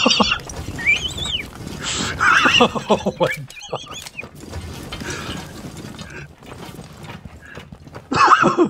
Oh my god.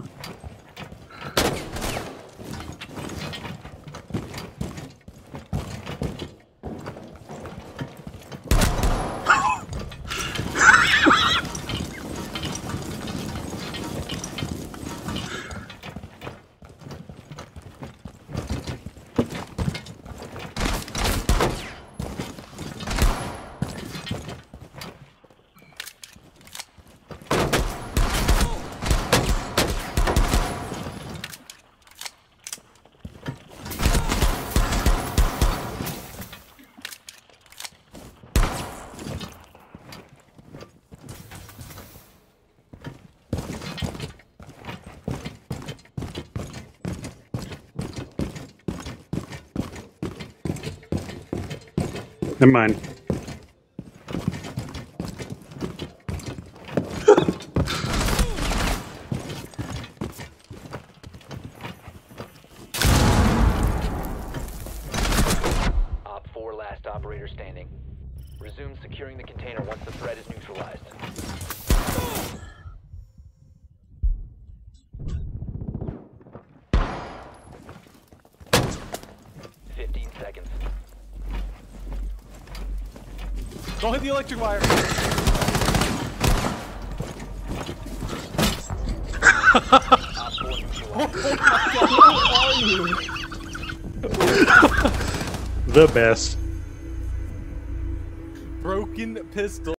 Never mind. Op 4, last operator standing. Resume securing the container once the threat is neutralized. Seconds. Don't hit the electric wire. The best. Broken pistol.